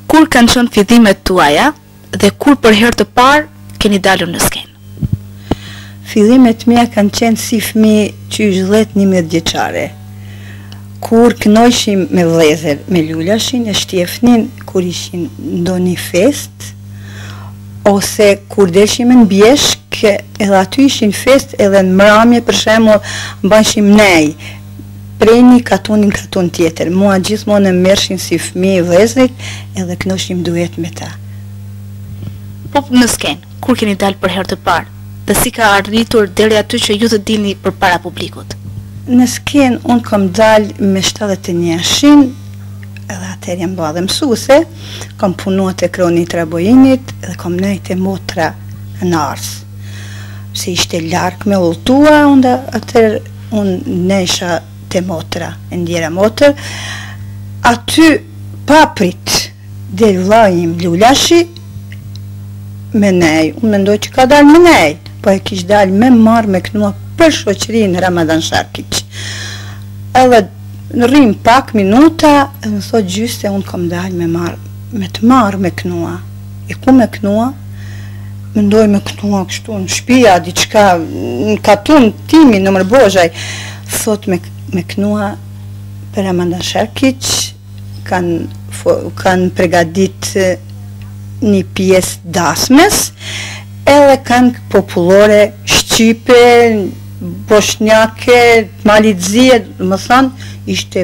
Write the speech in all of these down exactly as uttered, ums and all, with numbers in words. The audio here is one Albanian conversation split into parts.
Kur kanë qenë fillimet tuaja dhe kur për herë të parë keni dalur në skenë? Fillimet mia kanë qenë si fëmijë që dhjetë njëmbëdhjetë vjeçare. Kur kënojshim me vëllezër, me lulashin e shtjefnin, kur ishin ndonjë fest, ose kur delshim në bjeshk, edhe aty ishin fest, edhe në mramje për shembull mbajshim nej, prej një katunin katun tjetër. Mua gjithmonë e merrshin si fëmijë vëllezërit, edhe kënoshim duet me ta. Po në skenë, kur keni dalë për herë të parë? Dhe si ka arritur deri aty që ju të dilni përpara publikut? Në skenë unë kam dalë me shtatëdhjetë e njëshin, edhe atëherë jam bërë dhe mësuese, kam punuar te Kroni i Trabojinit dhe kam nejtë e motra në Ars. Se ishte larg me ulltua, unë atëherë unë nejsha te motra, e ndjera motër. Aty paprit dhe vllai im Lulashi me nej, unë mendoj që ka dalë me nej, po e kish dalë me marrë me knua për shoqërinë Ramadan Sharkiq. Edhe në rrim pak minuta, edhe më thot gjyste, unë kam dalë me marrë, me të marrë me knua. E ku me knua? Mendoj me knua kështu në shtëpia, diçka, në katun timi në Mërbozhaj. Thot me, me knua për Ramadan Sharkiq, kanë kanë pregadit një pjesë dasmes, edhe kanë popullore shqipe, boshnjake, malizie, më thënë, ishte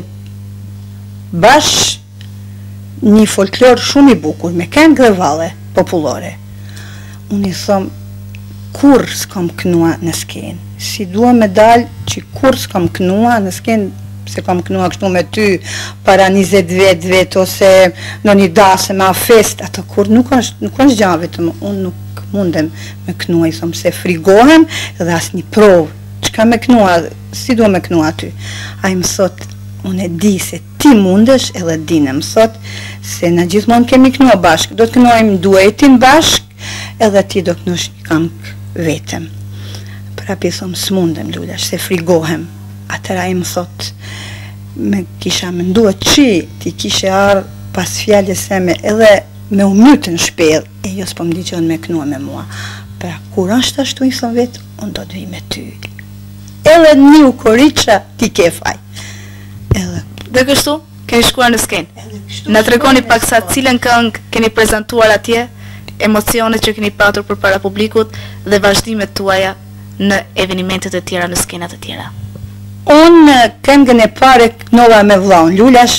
bash një folklor shumë i bukur, me këngë dhe valle popullore. Unë i thom, kur s'kam kënua në skenë, si dua me dalë që kur s'kam kënua në skenë, se kam kënua kështu me ty para njëzet vet vet ose në një dasë me a fest, ato kur nuk është, nuk është gjanë vetëm, unë nuk mundem me kënua, i thom se frigohem edhe asë një provë, qka me kënua, si do me kënua aty. A i më thot, unë e di se ti mundesh edhe dine, më thot, se na gjithmonë kemi kënua bashkë, do të kënuajmë duetin bashkë, edhe ti do kënush një këngë vetëm. Prapi thom, s'mundem Lulash, se frigohem. Atëra i më thot, me kisha mendua që ti kishe arë pas fjallës seme edhe me u mytë në shpel, e jo s'po më digjon me kënua me mua. Pra, kur është ashtu i thon vetë, unë do të vi me ty. Edhe një u koriqa, ti ke faj. Edhe. Dhe kështu, keni shkuar në skenë. Na tregoni pak sa cilën këngë keni prezantuar atje, emocionet që keni patur përpara publikut dhe vazhdimet tuaja në evenimentet e tjera, në skenat e tjera. Unë këngën e pare kënova me vllaun Lulash,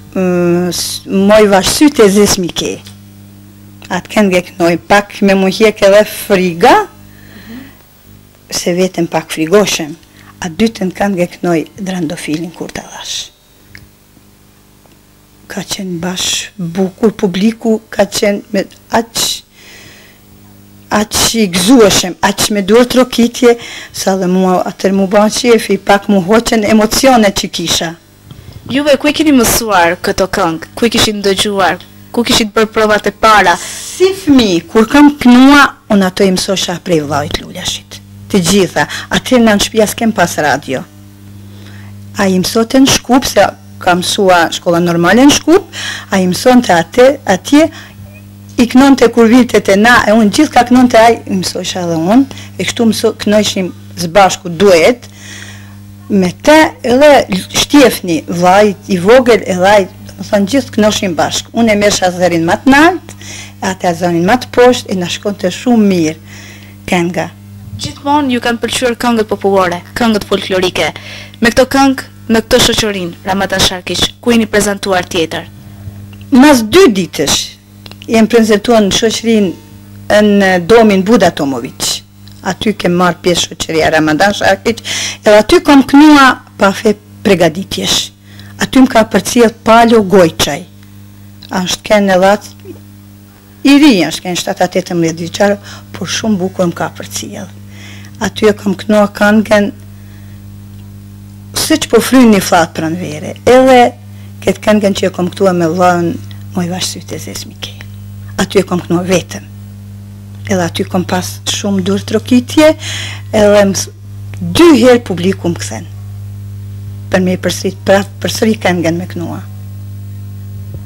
moj vashsyt e zes mike. Atë këngë e kënoj pak me muhjek edhe friga, se vetëm pak frigoshem. A dytën këngë e kënoj Drandofilin kur të dhash. Ka qenë bash bukur, publiku ka qenë me aq aq i gëzueshem, aq me duar trokitje, sa dhe mua atër mu ban qefi, pak mu hoqen emocionet që kisha. Juve, ku i keni mësuar këto këngë? Ku i kishin dëgjuar? Ku kishin bërë provat e para? Si fëmi, kur kam kënua, unë ato i mësosha prej vllait Lulashit. Të gjitha, atër në në shpia s'kem pas radio. A i mësote në Shkup, se ka mësua shkolla normale në Shkup, a i mëson të atë, atje, i kënon të kur vitet e na, e unë gjithë ka kënon të aj, i mësosha dhe unë, e kështu mëso, kënojshim zbashku duet, me te edhe shtjefni, vllajt i vogël e vllajt, më thonë gjithë kënoshim bashkë. Unë e mersha zërin më të lartë, atë zërin më të poshtë, e na shkonte shumë mirë kënga. Gjithmonë ju kanë pëlqyer këngët popullore, këngët folklorike. Me këto këngë, në këtë shoqërinë, Ramadan Sharkiq, ku jeni prezantuar tjetër? Mas dy ditësh, jem prezentuar në shoqërinë në domin Buda Tomović. Aty kem marrë pjesë shoqëria Ramadan Sharkiq, edhe aty kam kënua pa fe pregaditjesh. Aty më ka përcjell Palo Gojçaj. Ashtë kënë edhe atë i ri, ashtë kënë shtatë tetëmbëdhjetë vjeçare, por shumë bukur më ka përcjell. Aty e kam kënua këngën se që po frynë një flatë pranë vere. Edhe këtë këngën që e kam këtua me vllain moj vashsyt e zes mike. Aty e kam kënua vetëm. Edhe aty kam pas shumë dur trokitje, edhe dy herë publiku më kthen. Për me i përsërit, përsëri këngën me kënua.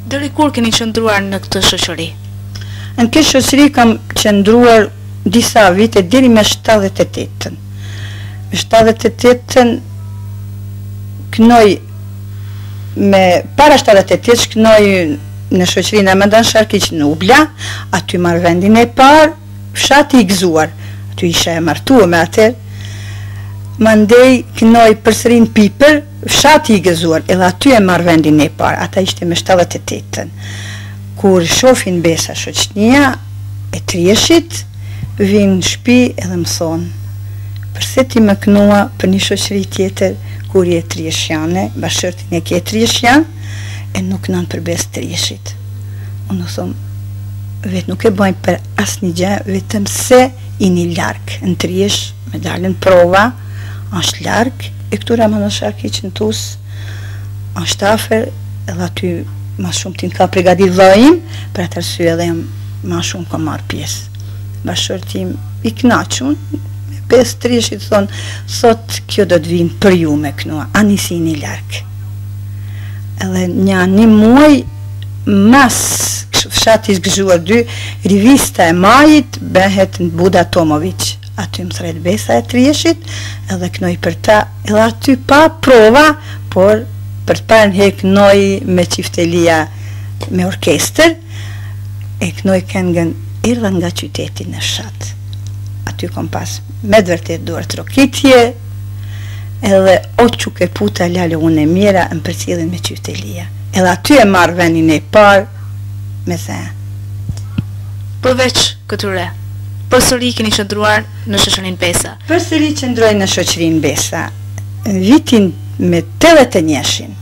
Deri kur keni qëndruar në këtë shoqëri? Në këtë shoqëri kam qëndruar disa vite deri me shtatëdhjetë e tetën. Me shtatëdhjetë e tetën kënoj me para shtatëdhjetë e tetës kënoj në shoqërinë e Mandan Sharkiq në Ubla, aty marr vendin e parë, fshati i gëzuar. Aty isha e martuar me atë. Mandej kënoj përsëri në Piper, fshati i gëzuar, edhe aty e marr vendin e parë. Ata ishte me shtatëdhjetë e tetën. Kur shohin Besa shoqënia e Trieshit, vinë në shtëpi edhe më thonë, përse ti më kënua për një shoqëri tjetër kur je trieshjane, bashkërtin e ke trieshjan, e nuk nën për Besë Trieshit. Unë thonë, vetë nuk e bëjmë për asë një gjë, vetëm se i një larkë në Triesh, me dalën prova, është larkë, e këtura Mandan Sharkiq në Tus, është afer, edhe aty ma shumë ti ka pregadit vëjim, për atë arsye edhe ma shumë ka marrë pjesë. Bashkërtim i knaqun, Besë Trieshit thonë, thot kjo do të vinë për ju me kënua, ani si një larkë. Edhe një një muaj, mas fshatis gëzuar dy, rivista e majit behet në Buda Tomović. Aty më thret Besa e Trieshit, edhe kënoj për ta, edhe aty pa prova, por për të parën he kënoj me qiftelia me orkester, e kënoj këngën erdha nga qyteti në fshat. Aty kom pas me dëvërtet duar trokitje, edhe o që ke puta lale unë e mira më përcjellin me qytelia. Edhe aty e marrë vendin e parë me the. Përveç këtyre, përsëri keni qëndruar në shoqërinë Besa. Përsëri qëndroj në shoqërinë Besa. Në vitin me tetëdhjetë e njëshin,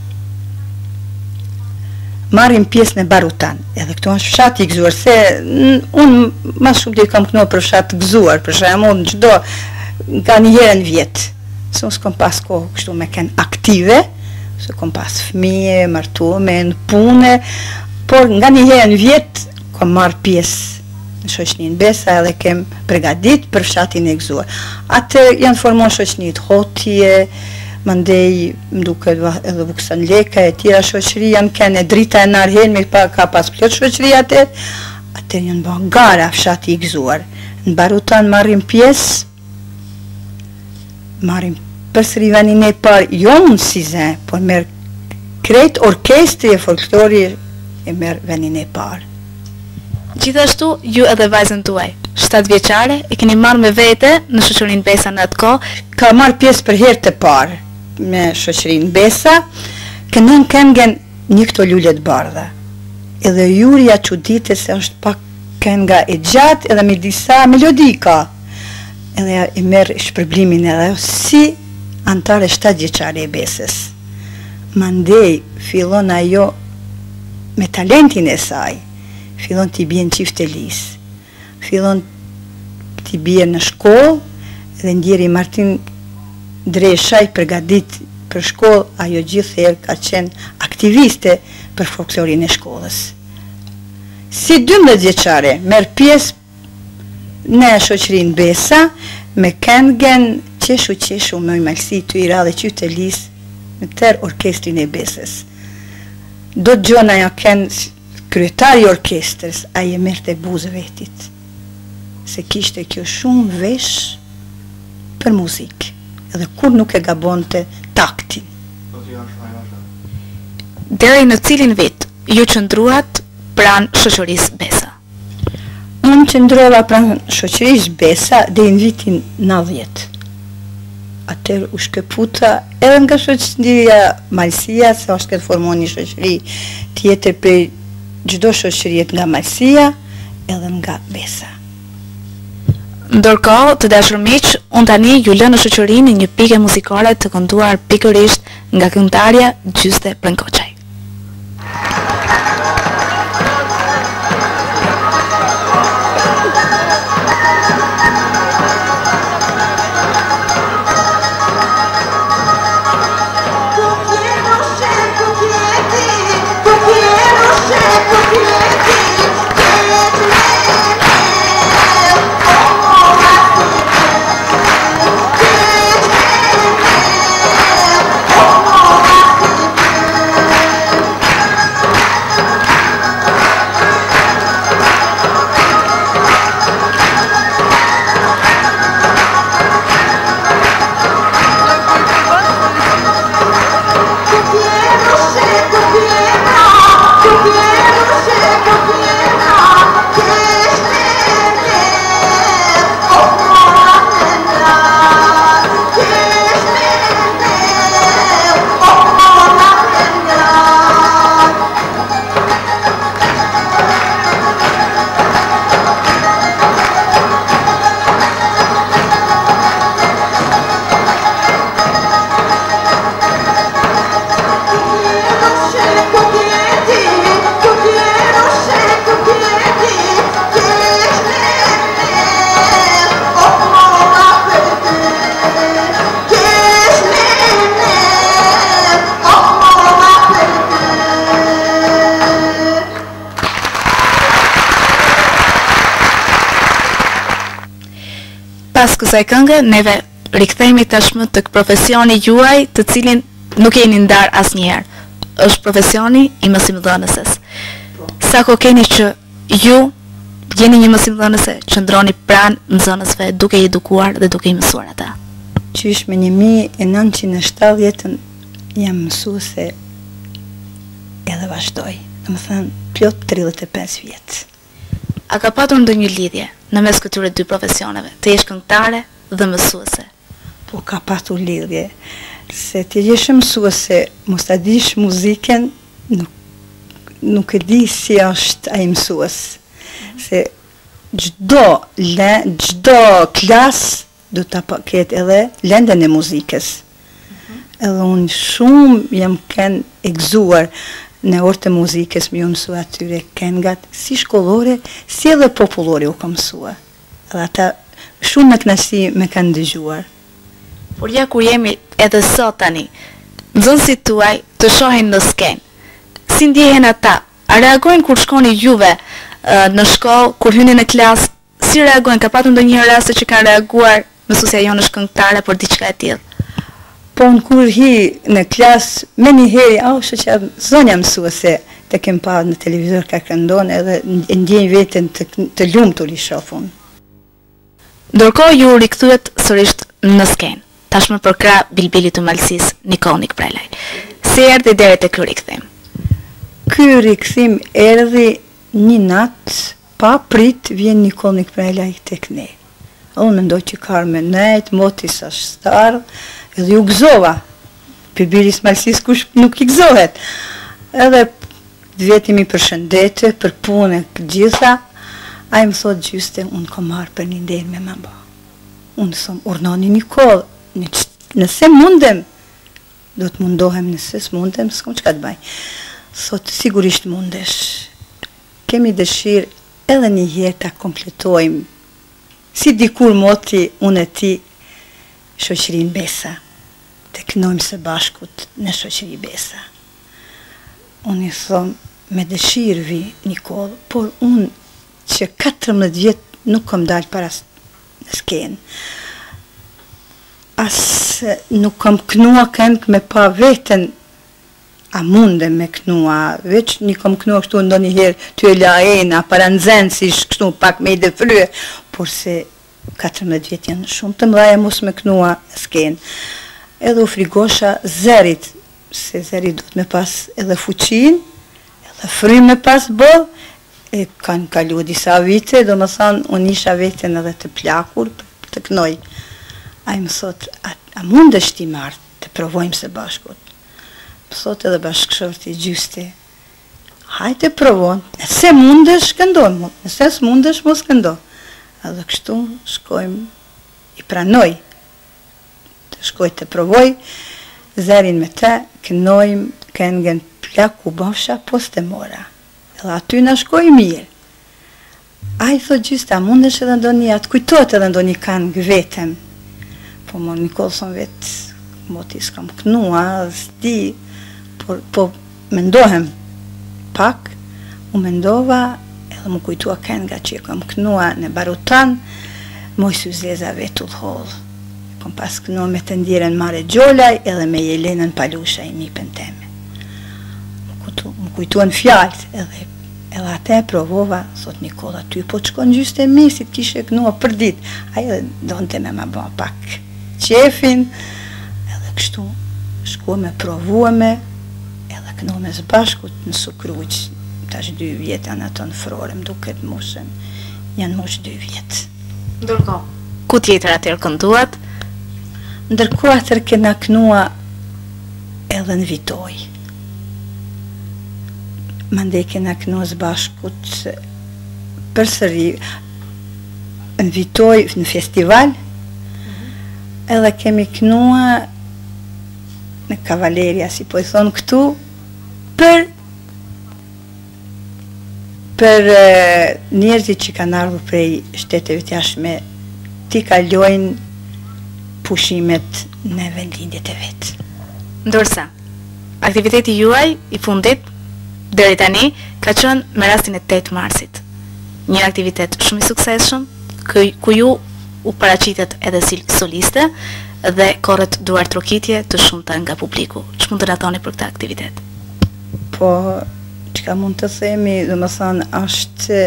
marrim pjesë në Barutan, edhe këtu është fshati i gëzuar, se unë mas shumë të i kam këno për fshat gëzuar, për shembull në çdo nga një herë në vjetë, se unë s'kom pas kohë kështu me ken aktive, se kom pas fëmije, martuame, në pune, por nga një herë në vjetë kom marrë pjesë në shoqërinë Besa edhe kem pregadit për fshatin e gëzuar. Atë janë formon shoqënit Hotje, mandej më duke edhe Vuksan Leka e tjera shoqëri janë kene drita e narhen me pa ka pas plot shoqëri atë, atë janë bën gara fshati i gëzuar. Në Barutan marrim pjesë, marrim përsëri vendin e parë, jo unë si zë, por merr krejt orkestri e folklori e merr vendin e parë. Gjithashtu, ju edhe vajzën tuaj, shtatë vjeçare, e keni marrë me vete në shoqërinë Besa në atë kohë. Ka marrë pjesë për herë të parë me shoqërinë Besa, kënën këngën një këto lullet bardha. Edhe jurja çuditë se është pak kënga e gjatë edhe me disa melodika. Edhe i merr shpërblimin edhe si antare shtatë vjeçare e Besës. Mandej fillon ajo me talentin e saj, fillon t'i bie në qiftelis, fillon t'i bie në shkollë, dhe ndjeri Martin Dresha i përgadit për shkollë, ajo gjithë ka qenë aktiviste për folklorin e shkollës. Si dymbëdhjetë vjeçare, merr pjesë në shoqërinë Besa, me këngën Qeshu Qeshu me malsi të i radhe qytelis në tërë orkestrin e Besës. Do të gjona ja kënë kryetari orkestrës, a je merë të buzë vetit, se kishte kjo shumë vesh për muzikë, edhe kur nuk e gabonte taktin. Deri në cilin vit ju qëndruat pranë shoqërisë Besa? Unë qëndrova pranë shoqërisë Besa deri në vitin nëntëdhjetë. Atër u shkëputa edhe nga shoqëria Malësia, se është këtë formon një shoqëri tjetër për çdo shoqëriet nga Malësia edhe nga Besa. Ndërkohë, të dashur miq, unë tani ju lë në shoqërinë një pikë muzikale të kënduar pikërisht nga këngëtarja Gjyste Prenkoçaj. Oh, Pas kësaj këngë, neve rikthehemi tashmë tek profesioni juaj, të cilin nuk jeni ndar asnjëherë. Është profesioni i mësimdhënëses. Sa ko keni që ju jeni një mësimdhënëse që ndroni pranë nxënësve duke i edukuar dhe duke i mësuar ata? Qysh me një mijë e nëntëqind e shtatëdhjetë jam mësuese edhe vazhdoj. Dhe më thënë, plot tridhjetë e pesë vjetë. A ka patur ndonjë lidhje në mes këtyre dy profesioneve, të jesh këngëtare dhe mësuese? Po ka patur lidhje, se të jesh mësuese, mos ta dish muzikën, nuk, nuk e di si është ai mësues. Se çdo le, çdo klas do ta ketë edhe lendën e muzikës. Edhe unë shumë jam kënë e gëzuar në orë të muzikës më ju mësua atyre këngat, si shkollore, si edhe popullore u ka mësua. Edhe ata shumë me kënaqësi me kanë dëgjuar. Por ja kur jemi edhe sot tani, nxënësit tuaj të shohin në skenë. Si ndjehen ata? A reagojnë kur shkoni juve në shkollë, kur hyni në klasë? Si reagojnë? Ka patur ndonjëherë raste që kanë reaguar mësuesja jonë është këngëtare për diçka e tillë? Po në kur hi në klasë, me një heri, au shë që zonja mësuese të kem pa në televizor ka këndon edhe ndjenj vetën të, të lumë të rishofun. Ndërkohë ju rikthyet sërisht në skenë, tashmë për krah bilbilit të Malësisë Nikol Nikprelaj. Si erdhi deri te ky rikthim? Ky rikthim erdhi një natë, pa prit vjen Nikol Nikprelaj tek ne. Unë mendoj që ka me nejt, moti sa shtarë, edhe ju gëzova. Bibiris Malësisë kush nuk i gëzohet. Edhe vetëm i përshëndete, për punë e gjitha, a i më thot gjyste, unë kom marrë për një nderë me më ba. Unë thom, urnoni Nikol, nëse mundem, do të mundohem, nëse s'mundem, s'kom që ka të baj. Thot, sigurisht mundesh. Kemi dëshirë edhe një herë ta kompletojmë, si dikur moti unë e ti shoqërin Besa, të kënojmë së bashkut në shoqëri Besa. Unë i thomë, me dëshirë vi, Nikol, por unë që katërmbëdhjetë vjetë nuk kom dalë para në skenë. Asë nuk kom kënua këngë me pa vetën, a mundem me kënua, veç një kom kënua kështu ndo një herë, ty e la ena, para në zenë, si kështu pak me i dhe fryë, por se katërmbëdhjetë vjetë janë shumë të mdhaja mos me kënua skenë. Edhe u frigosha zerit, se zerit do të me pas edhe fuqin, edhe fry me pas bol, e kanë kalu disa vite, do më thonë, unë isha vetën edhe të plakur, të kënoj. A i më thot, a, a mund është ti marë, të provojmë se bashkut. Më thot edhe bashkëshorti gjysti, hajte provon, nëse mundesh këndon, nëse s'mundesh mos këndon. Edhe kështu shkojmë, i pranoj, të shkoj të provoj, zerin me te, kënojmë, këngën plaku bafsha, poste mora. Edhe aty në shkoj mirë. A i thot gjysti, a mundesh edhe ndoni, atë kujtot edhe ndoni kanë vetëm. Po më Nikol son vetë, moti s'kam kënua, s'di, por po mendohem pak, u mendova, edhe më kujtua kënga që e kom kënua në Barutan, moj Syzeza vetë u dhëllë. Kom pas kënua me të ndiren Mare Gjolaj, edhe me Jelenën Palusha i nipën teme. Më kujtuan fjallët, edhe edhe ate e provova, thot Nikol, aty po të shkon gjyste mi, si të kishe kënua për dit. A edhe donë të me ma ba pak qefin, edhe kështu shkuame, provuame, edhe kënome së bashkut në Sukruq, tash dy vjetë anë ato në frore, më duket moshën, janë mosh dy vjetë. Ndërko, ku tjetër atër kënduat? Ndërko atër kena kënua edhe në Vitoj. Mande kena kënua së bashkut përsëri në Vitoj, në festival, edhe kemi kënua në Kavaleria, si po i thonë këtu, për për njerëzit që kanë ardhur prej shteteve të jashtme, ti kalojnë pushimet në vendlindjet e vetë. Ndërsa, aktiviteti juaj i fundit deri tani ka qenë me rastin e tetë marsit. Një aktivitet shumë i suksesshëm, ku ju u paraqitet edhe si soliste dhe korret duar trokitje të shumta nga publiku. Ç'mund të na thoni për këtë aktivitet? Po, çka mund të themi, domethënë është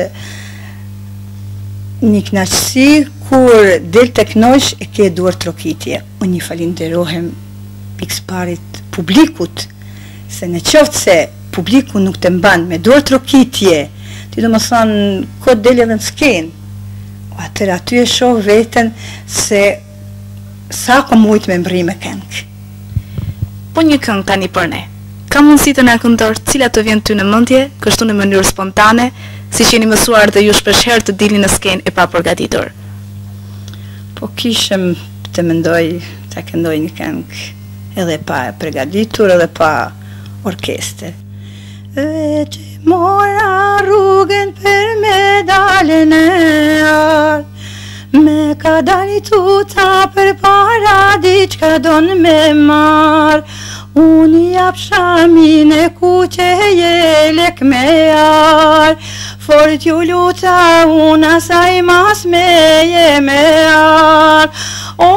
një kënaqësi kur del tek nosh e ke duar trokitje. Unë i falenderohem pikësparit publikut, se në qoftë se publiku nuk të mban me duar trokitje, ti domethënë ko del edhe në skenë, atër aty e shoh veten se sa ka mujt me mbri me këngë. Po një këngë tani për ne. Ka mundësi të na këndor cila të vjen ty në mendje, kështu në mënyrë spontane, siç jeni mësuar dhe ju shpeshherë të dilni në skenë e pa përgatitur. Po kishem të mendoj të këndoj një këngë edhe pa përgatitur edhe pa orkestër. Dhe që mora rrugën për me dalën e arë, me ka dali tuta për para diçka donë me marë, unë i jap shamin e kuqe jelek me arë, fort ju luta unë asaj mas me je me arë, o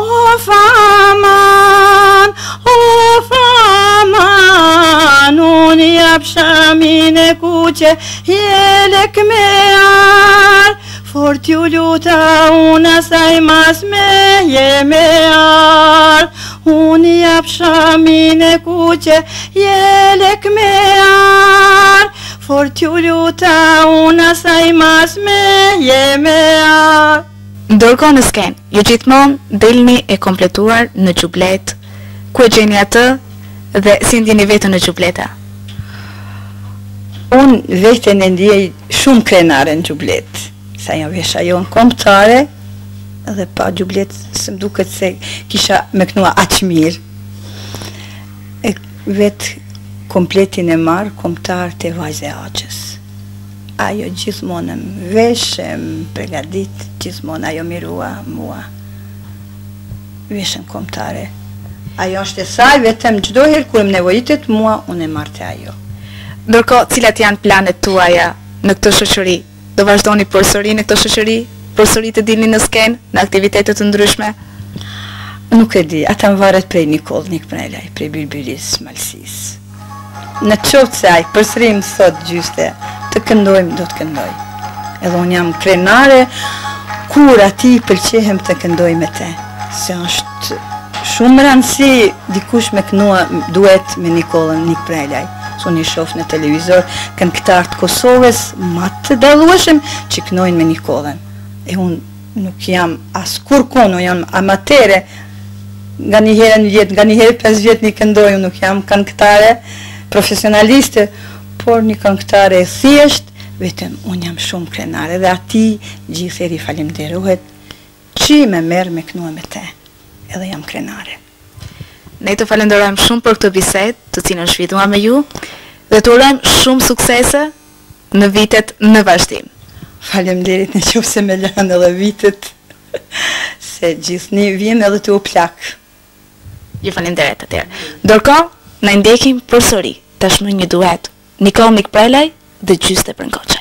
faman, o faman, unë i jap shamin e kuqe jelek me arë, fort ju luta unë asaj mas me je me arë, unë i jap shamin e kuqe jelek me arë, fort ju luta unë asaj mas me je me arë. Ndërkohë në skenë, ju gjithmonë delni e kompletuar në xhublet, ku e gjeni atë dhe si ndjeni veten në xhubleta? Unë veten e ndjej shumë krenare në xhublet, sa jam vesha jonë kombëtare, edhe pa xhublet së më duket se kisha me kënua aq mirë. E vetë kompletin e marë kombëtar të vajze aqës. Ajo gjithmonë më veshë, më pregadit, gjithmonë ajo mirua mua. Veshën kombëtare. Ajo është e saj, vetëm çdo herë kur më nevojitet mua, unë e marr te ajo. Ndërkohë, cilat janë planet tuaja në këtë shoqëri? Do vazhdoni përsëri në këtë shoqëri? Përsëri të dilni në skenë, në aktivitete të ndryshme? Nuk e di, ata më varet prej Nikol Nikprelaj, prej Birbiris, Malsis. Në qoftë se ai përsëri më thot gjyste, të këndojmë, do të këndoj. Edhe unë jam krenare, kur ati pëlqehem të këndoj me te. Se është shumë rëndësi dikush me kënua duet me Nikolën Nikprelaj. Se unë i shof në televizor, këngëtarët Kosovës, ma të dallueshëm që kënojnë me Nikolën. E unë nuk jam as kur kono, jam amatere, nga një herë në vjetë, nga një herë pesë vjetë një këndoj, unë nuk jam këngëtare profesionaliste, por një këngëtare e thjesht, vetëm unë jam shumë krenare dhe ati gjithëri falemderohet që me merë me kënua me te, edhe jam krenare. Ne të falenderojmë shumë për këtë bisedë, të cilën shfrytëuam me ju, dhe të urojmë shumë suksese në vitet në vazhdim. Faleminderit në qoftë se me lanë edhe vitet, se gjithni vjen edhe të u plak. Ju falenderit atëherë. Ndërkohë, na ndjekim përsëri tashmë një duet, Nikol Nikprelaj dhe Gjyste Prënkoçaj.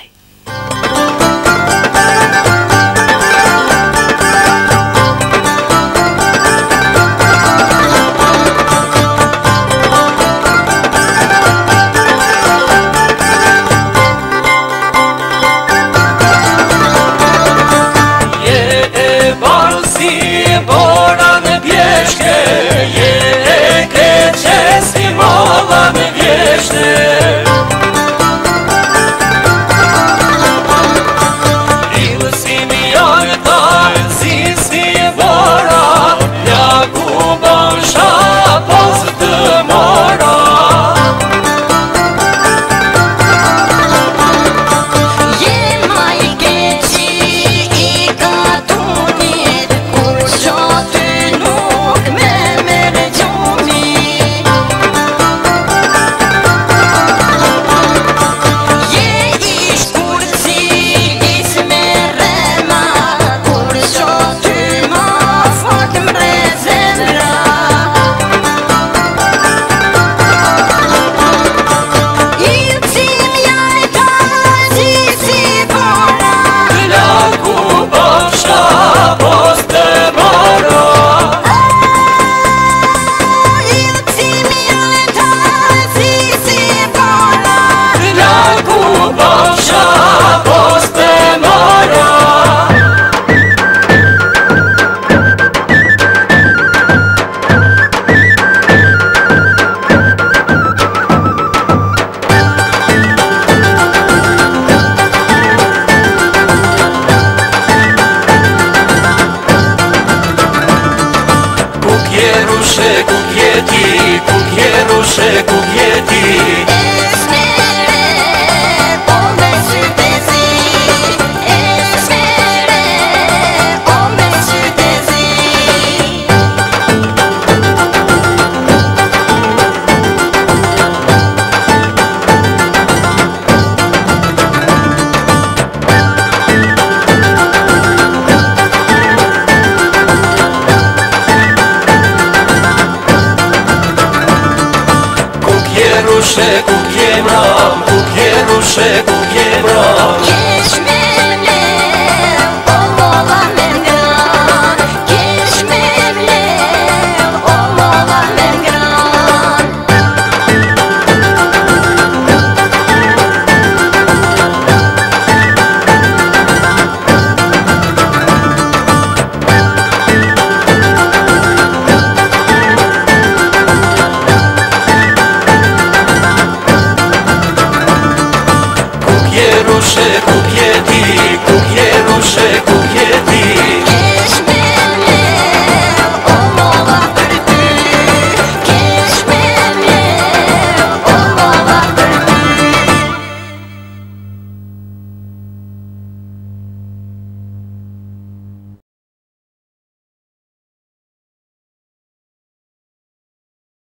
Mola me vjeshte ruše kukjeti, kukje ruše kukjeti. Ruše kukje mram, kukje ruše kukje mram.